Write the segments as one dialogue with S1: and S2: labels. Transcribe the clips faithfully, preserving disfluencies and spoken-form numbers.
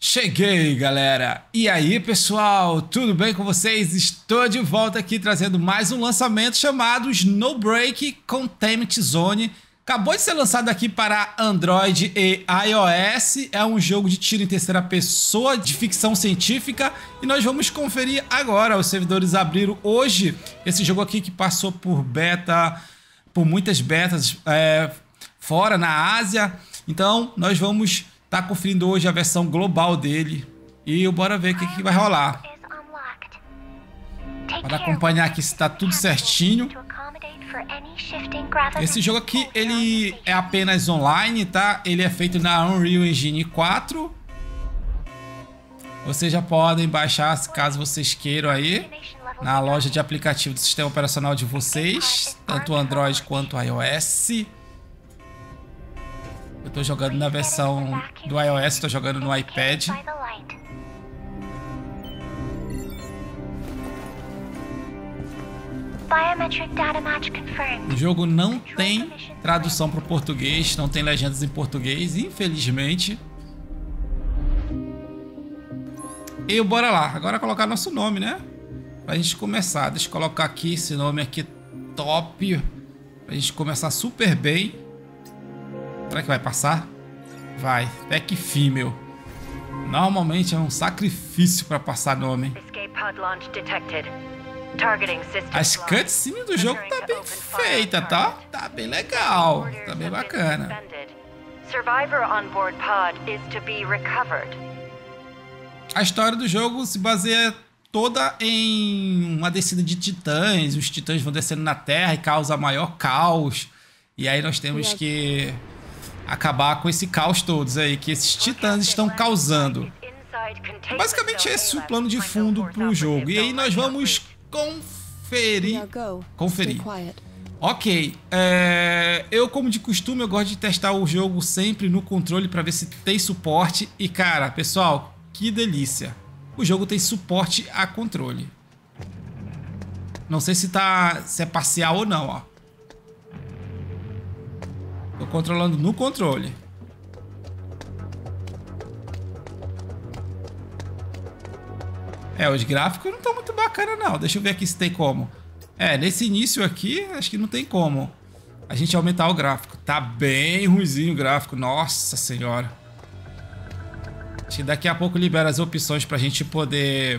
S1: Cheguei, galera! E aí, pessoal? Tudo bem com vocês? Estou de volta aqui trazendo mais um lançamento chamado Snowbreak Containment Zone. Acabou de ser lançado aqui para Android e iOS. É um jogo de tiro em terceira pessoa, de ficção científica. E nós vamos conferir agora. Os servidores abriram hoje esse jogo aqui que passou por beta, por muitas betas é, fora na Ásia. Então, nós vamos... tá conferindo hoje a versão global dele. E bora ver o que, que vai rolar. Para acompanhar aqui se está tudo certinho. Esse jogo aqui, ele é apenas online, tá? Ele é feito na Unreal Engine quatro. Vocês já podem baixar, caso vocês queiram aí, na loja de aplicativo do sistema operacional de vocês, tanto Android quanto iOS. Eu tô jogando na versão do iOS, tô jogando no iPad. O jogo não tem tradução para o português, não tem legendas em português, infelizmente. E bora lá, agora colocar nosso nome, né? Pra gente começar, deixa eu colocar aqui esse nome aqui top, pra gente começar super bem. Será que vai passar? Vai. Pack Female. Normalmente é um sacrifício para passar nome. As cutscenes do jogo tá bem feita, tá? Tá bem legal. Tá bem bacana. A história do jogo se baseia toda em uma descida de titãs. Os titãs vão descendo na Terra e causa maior caos. E aí nós temos que... acabar com esse caos todos aí que esses titãs estão causando. Basicamente esse é o plano de fundo para o jogo. E aí nós vamos conferir. Conferir. Ok. É, eu, como de costume, eu gosto de testar o jogo sempre no controle para ver se tem suporte. E cara, pessoal, que delícia. O jogo tem suporte a controle. Não sei se tá, se é parcial ou não, ó. Tô controlando no controle. É, os gráficos não estão muito bacana não. Deixa eu ver aqui se tem como. É, nesse início aqui, acho que não tem como a gente aumentar o gráfico. Tá bem ruizinho o gráfico. Nossa senhora. Acho que daqui a pouco libera as opções pra gente poder...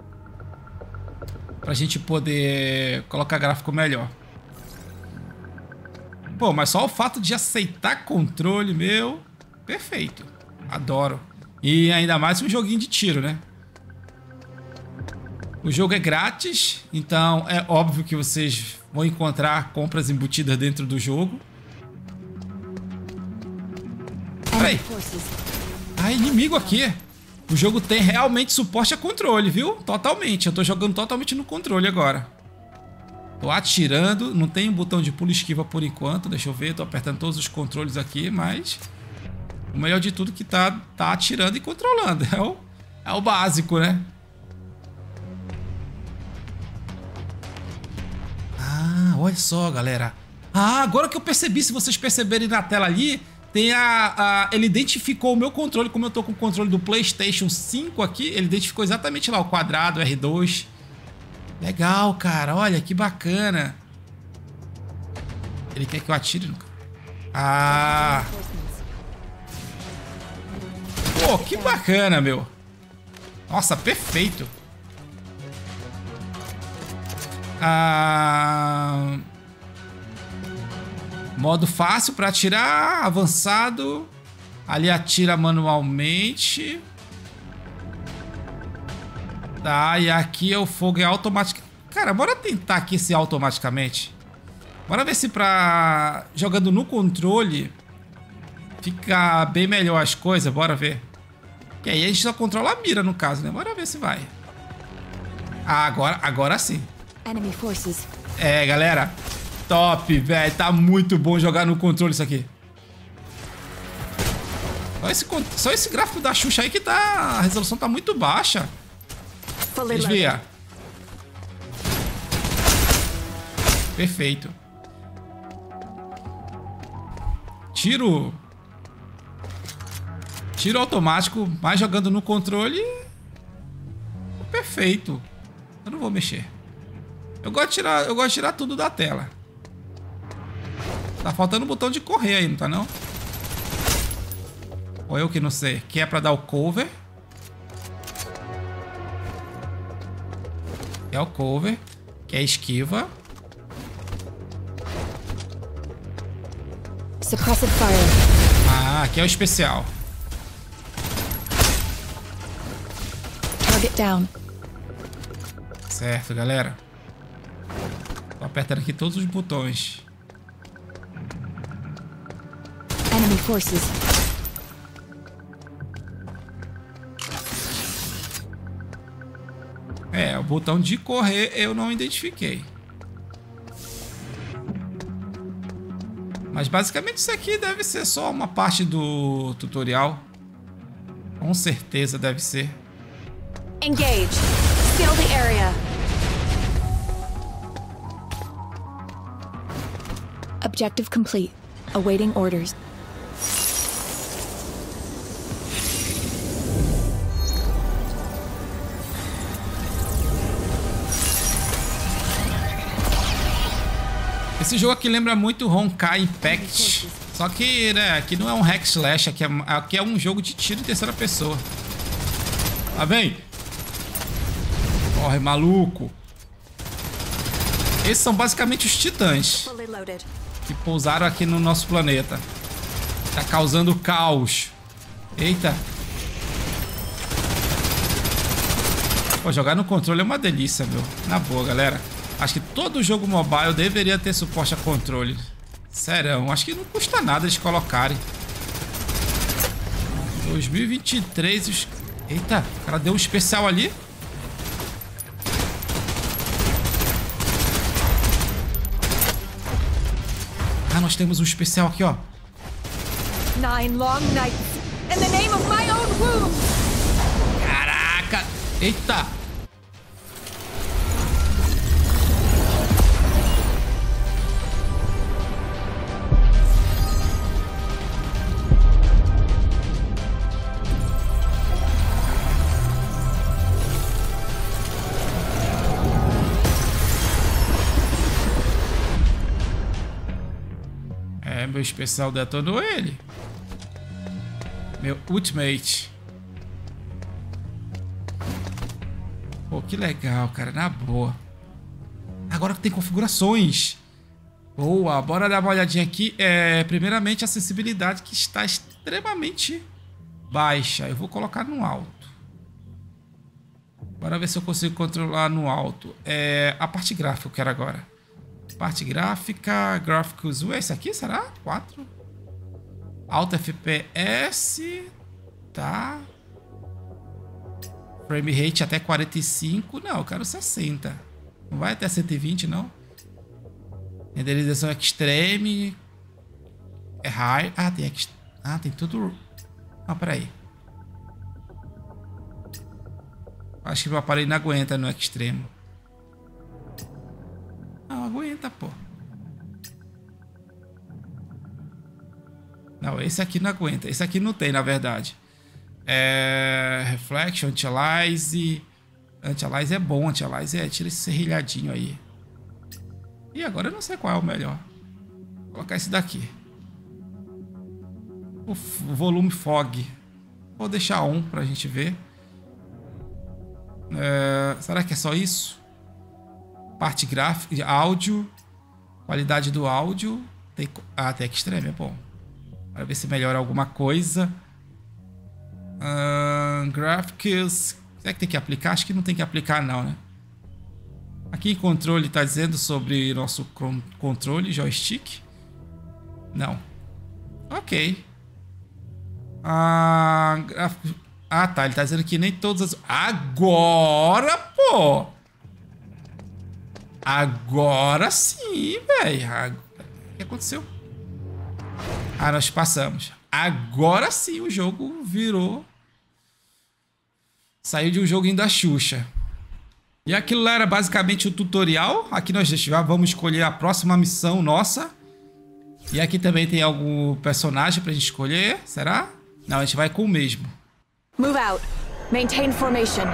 S1: Pra gente poder colocar gráfico melhor. Pô, mas só o fato de aceitar controle, meu, perfeito. Adoro. E ainda mais um joguinho de tiro, né? O jogo é grátis, então é óbvio que vocês vão encontrar compras embutidas dentro do jogo. Peraí. Ah, inimigo aqui. O jogo tem realmente suporte a controle, viu? Totalmente. Eu tô jogando totalmente no controle agora. Tô atirando, não tem botão de pulo e esquiva por enquanto, deixa eu ver, tô apertando todos os controles aqui, mas o melhor de tudo é que tá, tá atirando e controlando, é o, é o básico, né? Ah, olha só, galera. Ah, agora que eu percebi, se vocês perceberem na tela ali, tem a, a... ele identificou o meu controle, como eu tô com o controle do PlayStation cinco aqui, ele identificou exatamente lá o quadrado, R dois. Legal, cara. Olha, que bacana. Ele quer que eu atire no... Ah. Pô, que bacana, meu. Nossa, perfeito. Ah. Modo fácil para atirar. Avançado. Ali atira manualmente. Tá, e aqui o fogo é automático. Cara, bora tentar aqui esse automaticamente. Bora ver se pra... jogando no controle fica bem melhor as coisas. Bora ver. E aí a gente só controla a mira no caso, né? Bora ver se vai. Ah, agora, agora sim. É, galera. Top, velho. Tá muito bom jogar no controle isso aqui. Só esse, só esse gráfico da Xuxa aí que tá... a resolução tá muito baixa. Desvia. Perfeito. Tiro. Tiro automático, mas jogando no controle... Perfeito. Eu não vou mexer. Eu gosto de tirar, eu gosto de tirar tudo da tela. Tá faltando o botão de correr aí, não tá não? Ou eu que não sei. Que é pra dar o cover. É o cover. Que é esquiva.
S2: Suppressive fire.
S1: Ah, aqui é o especial.
S2: Target down.
S1: Certo, galera. Tô apertando aqui todos os botões.
S2: Enemy forces.
S1: É, o botão de correr eu não identifiquei. Mas basicamente isso aqui deve ser só uma parte do tutorial. Com certeza deve ser.
S2: Engage. Seal the area. Objective complete. Awaiting orders.
S1: Esse jogo aqui lembra muito Honkai Impact. Só que, né, aqui não é um hack slash, aqui é, aqui é um jogo de tiro em terceira pessoa. Tá bem? Corre, maluco. Esses são basicamente os titãs que pousaram aqui no nosso planeta. Tá causando caos. Eita. Pô, jogar no controle é uma delícia, meu. Na boa, galera. Acho que todo jogo mobile deveria ter suporte a controle. Sério, acho que não custa nada eles colocarem. dois mil e vinte e três... Os... Eita, o cara deu um especial ali. Ah, nós temos um especial aqui, ó.
S2: Nine long nights in the name of my own womb.
S1: Caraca! Eita! É, meu especial detonou ele. Meu ultimate. Pô, que legal, cara. Na boa. Agora que tem configurações. Boa, bora dar uma olhadinha aqui. É, primeiramente, a acessibilidade que está extremamente baixa. Eu vou colocar no alto. Bora ver se eu consigo controlar no alto. É, a parte gráfica eu quero agora. Parte gráfica, gráficos. Ué, esse aqui será? quatro. Alto F P S. Tá. Frame rate até quarenta e cinco. Não, eu quero sessenta. Não vai até cento e vinte, não. Renderização extreme. É high. Ah, tem, ex... ah, tem tudo. Ah, peraí. Acho que meu aparelho não aguenta no extremo. Não, aguenta, pô. Não, esse aqui não aguenta. Esse aqui não tem, na verdade. É... Reflection, Anti-Alize. Anti-Alize é bom. Anti-Alize é... Tira esse serrilhadinho aí. E agora eu não sei qual é o melhor. Vou colocar esse daqui. O volume fog. Vou deixar on pra gente ver. É... Será que é só isso? Parte gráfica, áudio, qualidade do áudio. Tem, ah, tem extreme, é bom. Para ver se melhora alguma coisa. Uh, graphics. Será que tem que aplicar? Acho que não tem que aplicar, não, né? Aqui em controle está dizendo sobre nosso controle, joystick. Não. Ok. Ah, gráfico. Ah, tá. Ele está dizendo que nem todas as. Agora, pô! Agora sim, velho. O que aconteceu? Ah, nós passamos. Agora sim o jogo virou. Saiu de um joguinho da Xuxa. E aquilo lá era basicamente o tutorial. Aqui nós já vamos escolher a próxima missão nossa. E aqui também tem algum personagem pra gente escolher. Será? Não, a gente vai com o mesmo.
S2: Move out. Maintain formation.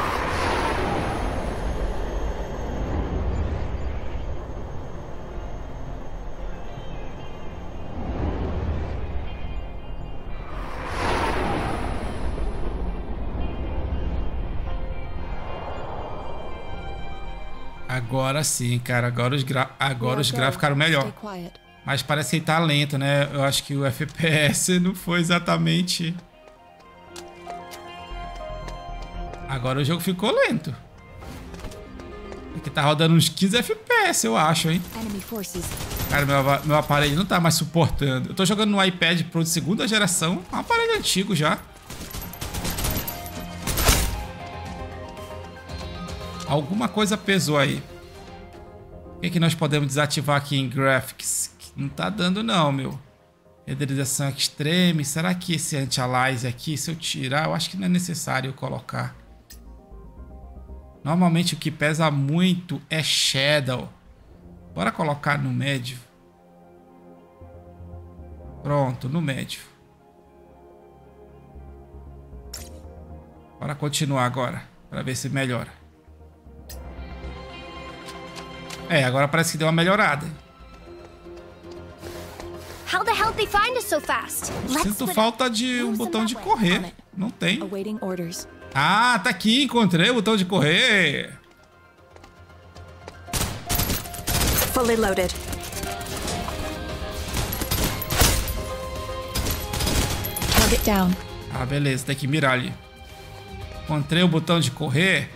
S1: Agora sim, cara. Agora os, gra... Agora os gráficos ficaram melhor. Mas parece que ele tá lento, né? Eu acho que o F P S não foi exatamente... Agora o jogo ficou lento. Aqui tá rodando uns quinze F P S, eu acho, hein? Cara, meu, meu aparelho não tá mais suportando. Eu tô jogando no iPad Pro de segunda geração. Um aparelho antigo já. Alguma coisa pesou aí. O que, que nós podemos desativar aqui em Graphics? Não tá dando não, meu. Renderização Extreme. Será que esse Anti-Aliasing aqui, se eu tirar, eu acho que não é necessário eu colocar. Normalmente o que pesa muito é Shadow. Bora colocar no médio. Pronto, no médio. Bora continuar agora, para ver se melhora. É, agora parece que deu uma melhorada.
S3: How the hell they find us so fast?
S1: Sinto falta de um botão de correr. Não tem. Ah, tá aqui. Encontrei o botão de correr.
S2: Fully loaded. Target down.
S1: Ah, beleza. Tem que mirar ali. Encontrei o botão de correr.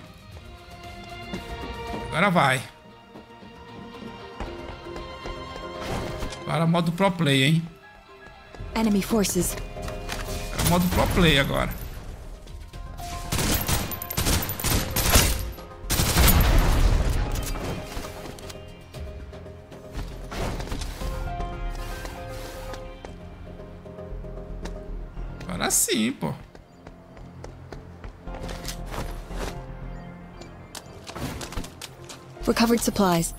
S1: Agora vai. Agora modo pro play, hein?
S2: Enemy forces.
S1: Agora modo pro play agora. Agora sim, pô.
S2: Recovered supplies.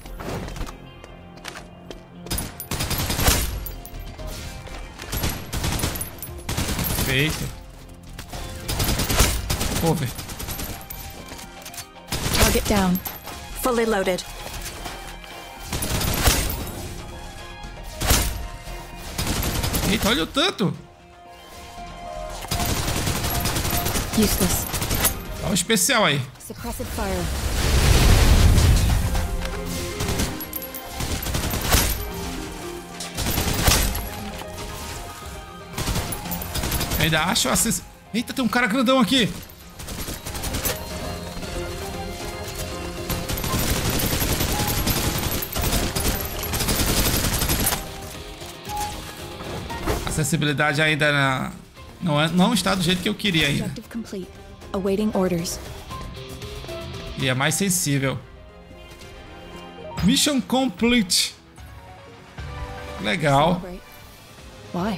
S1: Perfeito. Over.
S2: Target down. Fully loaded.
S1: Eita, olha o tanto.
S2: Useless.
S1: Olha o especial aí.
S2: Suppressive fire.
S1: Ainda acho acess... Eita, tem um cara grandão aqui. Acessibilidade ainda na... não, é... não está do jeito que eu queria ainda.
S2: Awaiting orders.
S1: E é mais sensível. Mission complete. Legal.
S2: Why?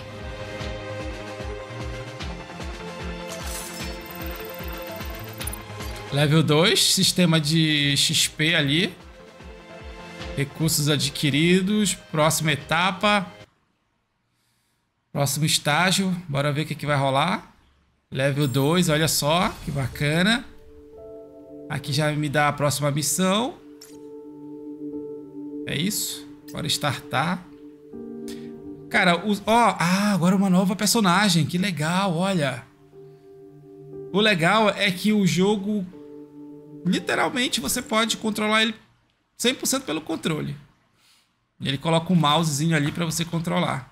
S1: Level dois, sistema de X P ali. Recursos adquiridos. Próxima etapa. Próximo estágio. Bora ver o que, que vai rolar. Level dois, olha só. Que bacana. Aqui já me dá a próxima missão. É isso. Bora startar. Cara, os... ó, ah, agora uma nova personagem. Que legal, olha. O legal é que o jogo... literalmente você pode controlar ele cem por cento pelo controle. E ele coloca um mousezinho ali para você controlar.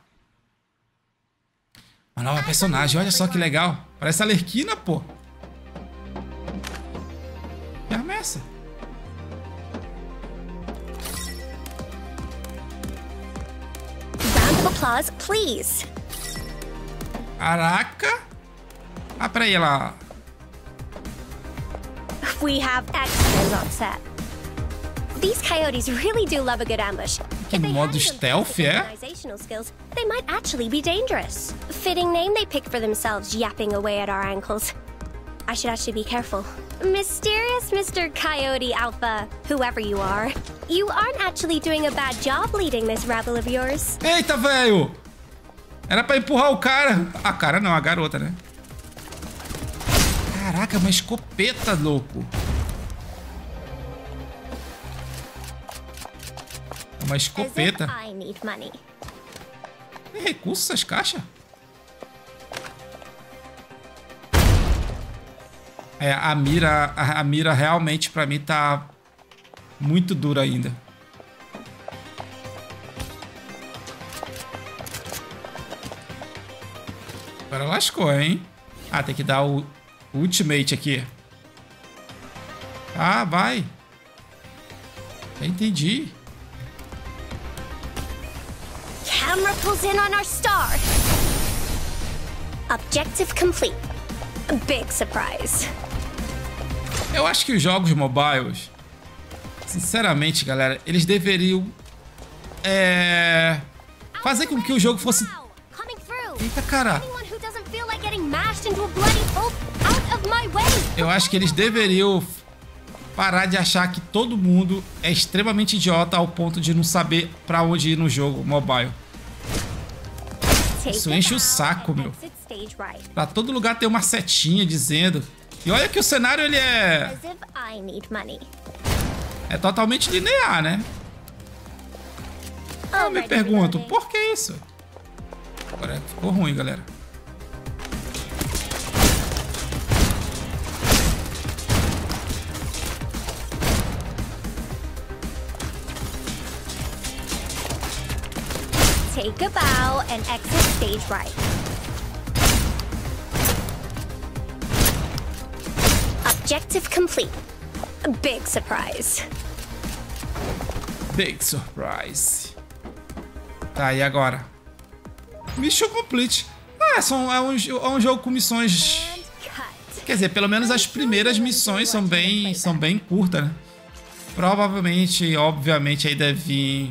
S1: Uma nova personagem, olha só que legal. Parece a Lerquina, pô. Que arma é essa?
S3: Round of applause, please.
S1: Caraca. Ah, peraí, ela...
S3: We have extras on set. These coyotes really do love a good ambush.
S1: Que modo stealth, é?
S3: Organizational skills, they might actually be dangerous. Fitting name they pick for themselves, yapping away at our ankles. I should actually be careful. Mysterious Mister Coyote Alpha, whoever you are, you aren't actually doing a bad job leading this rabble of yours.
S1: Eita, velho! Era pra empurrar o cara. A cara não, a garota, né? Caraca, uma escopeta, louco. Uma escopeta. Tem recursos essas caixas? É, a mira, a, a mira realmente pra mim tá muito dura ainda. Agora lascou, hein? Ah, tem que dar o ultimate aqui. Ah, vai. Já entendi.
S3: Camera pulls in on our star. Objective complete. A big surprise.
S1: Eu acho que os jogos mobiles, sinceramente, galera, eles deveriam é, fazer com que o jogo fosse... Eita, cara. Eu acho que eles deveriam parar de achar que todo mundo é extremamente idiota ao ponto de não saber pra onde ir no jogo mobile. Isso enche o saco, meu. Pra todo lugar tem uma setinha dizendo. E olha que o cenário, ele é... É totalmente linear, né? Eu me pergunto, por que isso? Agora ficou ruim, galera.
S3: Take a bow and exit stage right. Objective complete. A big surprise.
S1: Big surprise. Tá, e agora? Mission complete. Ah, são, é, um, é um jogo com missões... Quer dizer, pelo menos as primeiras missões são bem, são bem curtas, né? Provavelmente, obviamente, aí deve vir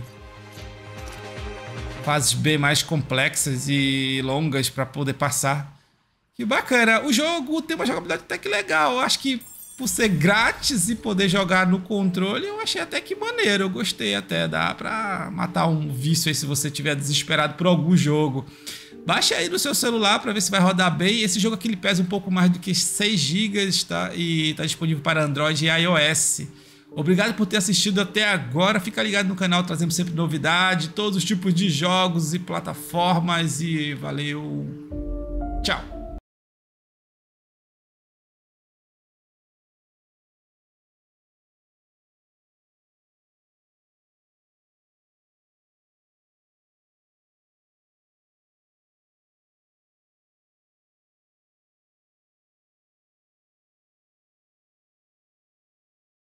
S1: fases bem mais complexas e longas para poder passar. Que bacana. O jogo tem uma jogabilidade até que legal. Eu acho que por ser grátis e poder jogar no controle, eu achei até que maneiro. Eu gostei até. Dá pra matar um vício aí se você estiver desesperado por algum jogo. Baixe aí no seu celular para ver se vai rodar bem. Esse jogo aqui ele pesa um pouco mais do que seis gigas, tá? E está disponível para Android e iOS. Obrigado por ter assistido até agora. Fica ligado no canal, trazemos sempre novidade, todos os tipos de jogos e plataformas. E valeu. Tchau.